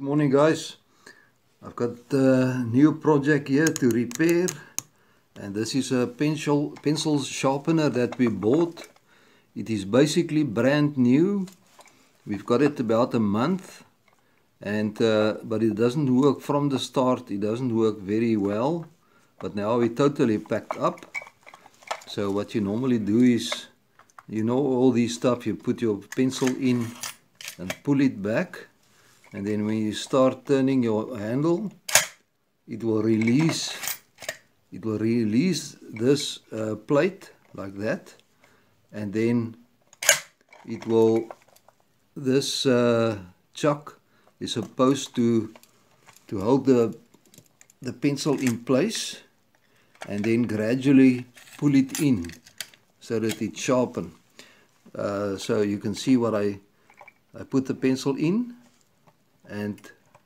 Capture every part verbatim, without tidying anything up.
Morning guys, I've got a new project here to repair, and this is a pencil pencil sharpener that we bought. It is basically brand new. We've got it about a month, and uh, but it doesn't work from the start. It doesn't work very well, but now we're totally packed up. So what you normally do is, you know, all these stuff, you put your pencil in and pull it back. And then when you start turning your handle, it will release, it will release this uh, plate like that. And then it will, this uh, chuck is supposed to, to hold the, the pencil in place and then gradually pull it in so that it's sharpened. Uh, so you can see what I, I put the pencil in. And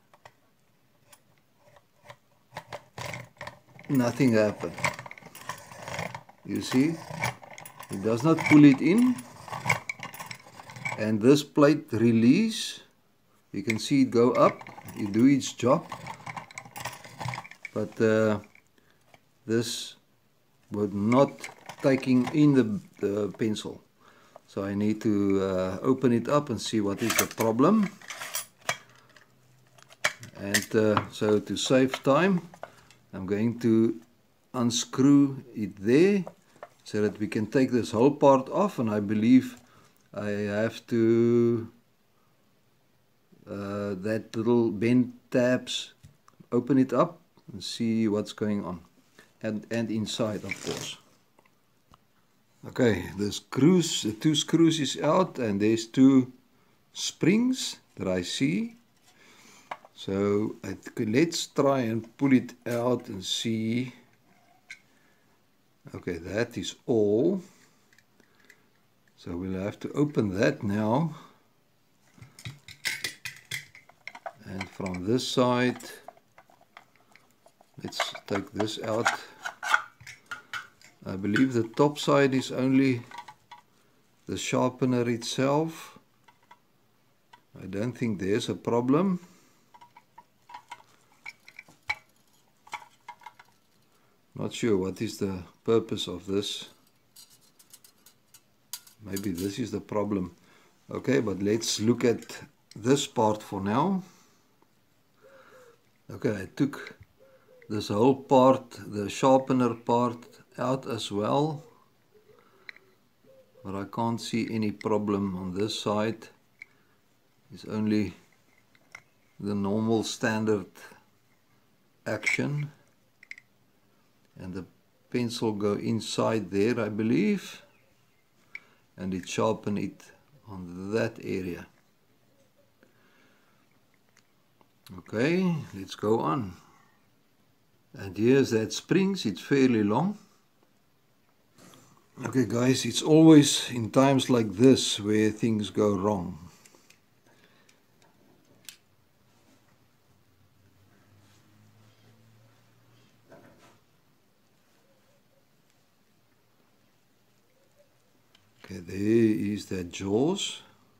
nothing happened. You see, it does not pull it in, and this plate release, you can see it go up, it do its job, but uh, this was not taking in the, the pencil. So I need to uh, open it up and see what is the problem. And uh, so to save time, I'm going to unscrew it there so that we can take this whole part off, and I believe I have to uh, that little bent tabs, open it up and see what's going on, and, and inside of course. Okay, the screws, the two screws is out, and there's two springs that I see. So let's try and pull it out and see. Okay, that is all. So we'll have to open that now. And from this side, let's take this out. I believe the top side is only the sharpener itself. I don't think there's a problem. Not sure what is the purpose of this. Maybe this is the problem. Okay, but let's look at this part for now. Okay, I took this whole part, the sharpener part, out as well. But I can't see any problem on this side. It's only the normal standard action. And the pencil go inside there, I believe, and it sharpen it on that area. Okay, let's go on. And here's that springs, it's fairly long. Okay guys, it's always in times like this where things go wrong. Okay, there is that jaws.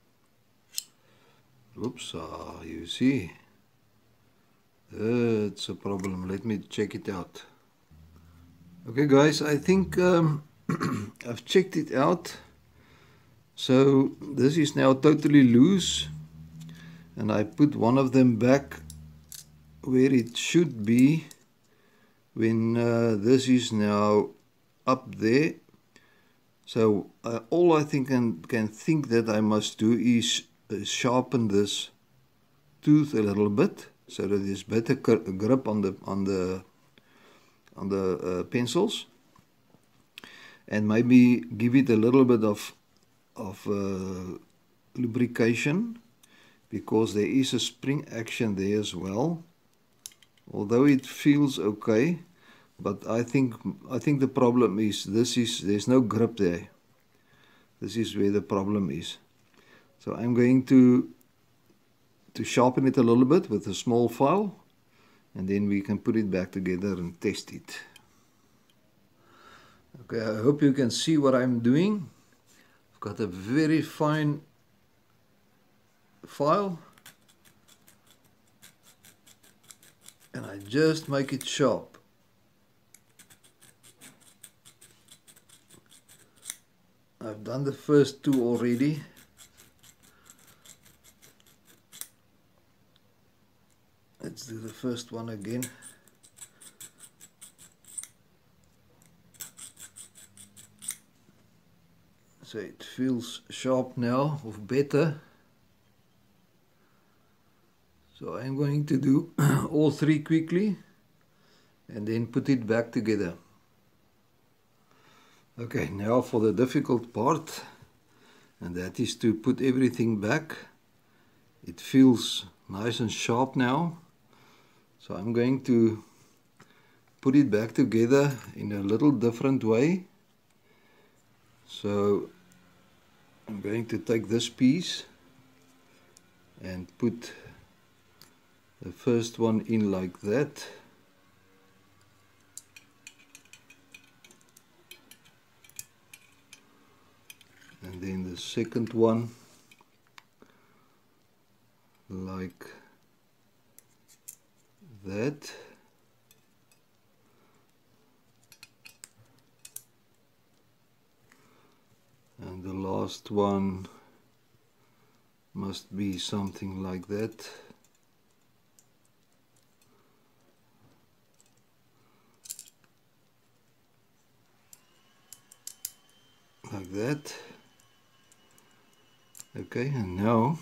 Oops, ah, you see. That's a problem. Let me check it out. Okay guys, I think um, I've checked it out. So this is now totally loose. And I put one of them back where it should be when uh, this is now up there. So uh, all I think and can think that I must do is uh, sharpen this tooth a little bit so that there's better grip on the on the on the uh, pencils, and maybe give it a little bit of of uh, lubrication, because there is a spring action there as well. Although it feels okay. But I think I think the problem is this is there's no grip there. This is where the problem is. So I'm going to to sharpen it a little bit with a small file, and then we can put it back together and test it. Okay, I hope you can see what I'm doing. I've got a very fine file, and I just make it sharp. I've done the first two already. Let's do the first one again. So it feels sharp now, or better. So I'm going to do all three quickly and then put it back together. Okay, now for the difficult part, and that is to put everything back. It feels nice and sharp now. So I'm going to put it back together in a little different way. So I'm going to take this piece and put the first one in like that. And then the second one like that. And the last one must be something like that. Like that. Okay, and now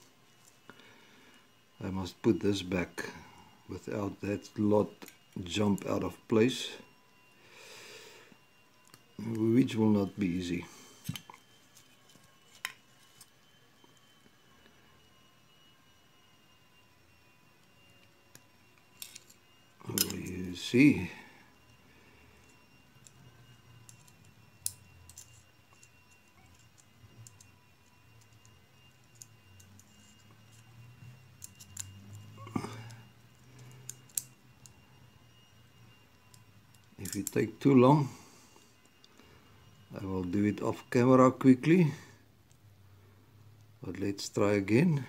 I must put this back without that lot jump out of place, which will not be easy. Oh, you see. If it takes too long, I will do it off camera quickly. But let's try again.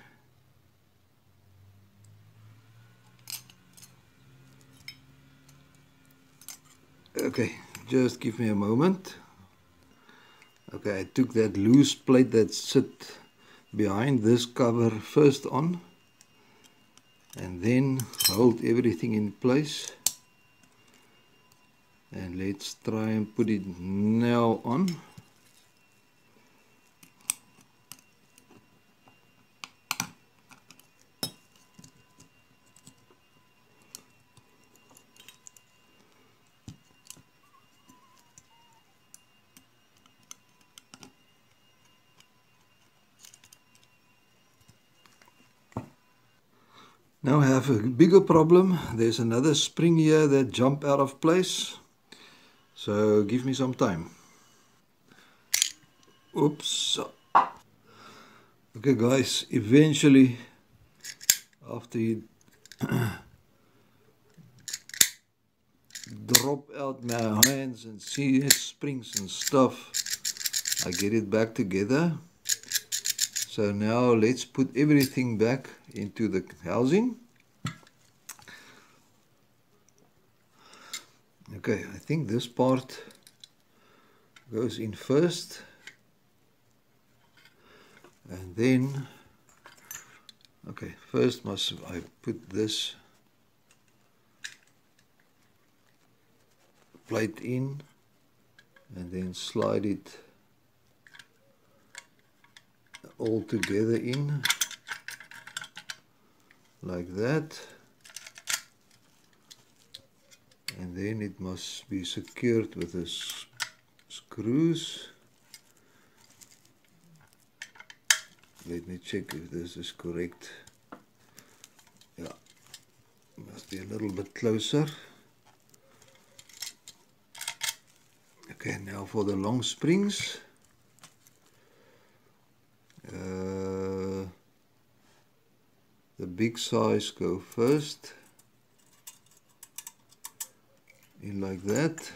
Okay, just give me a moment. Okay, I took that loose plate that sit behind this cover first on, and then hold everything in place. And let's try and put it now on. Now I have a bigger problem. There's another spring here that jumped out of place. So give me some time. Oops. Okay guys, eventually after you drop out my hands and see it springs and stuff, I get it back together. So now let's put everything back into the housing. Okay, I think this part goes in first, and then okay, first must I put this plate in and then slide it all together in like that, and then it must be secured with the screws. Let me check if this is correct. Yeah, must be a little bit closer. Okay, now for the long springs. Uh, the big size go first, in like that.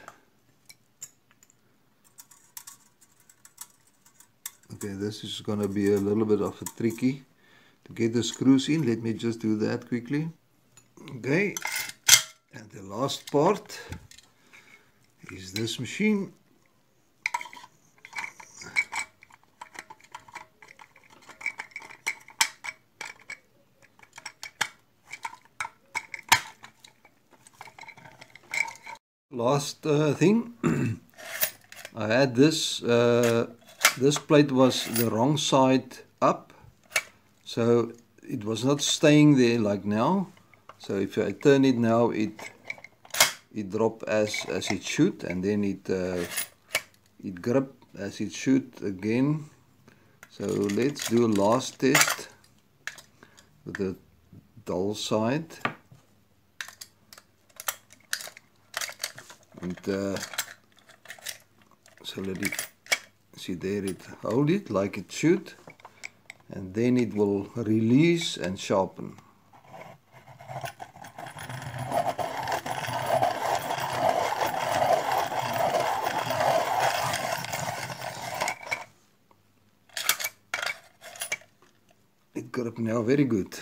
Okay, this is going to be a little bit of a tricky to get the screws in. Let me just do that quickly. Okay, And the last part is this machine. Last uh, thing, I had this, uh, this plate was the wrong side up, so it was not staying there like now. So if I turn it now, it it drop as as it should, and then it uh, it grip as it should again. So let's do a last test with the dull side. And uh, so let it, see there, it hold it like it should, and then it will release and sharpen. It grip now very good.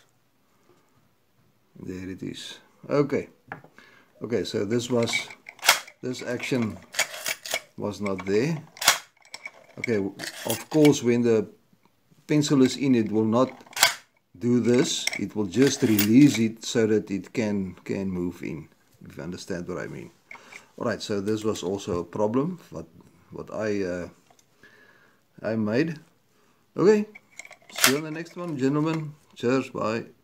There it is. Okay. Okay, so this was, this action was not there. Okay, of course when the pencil is in, it will not do this. It will just release it so that it can can move in, if you understand what I mean. Alright, so this was also a problem what what I uh, I made. Okay, see you on the next one, gentlemen. Cheers, bye.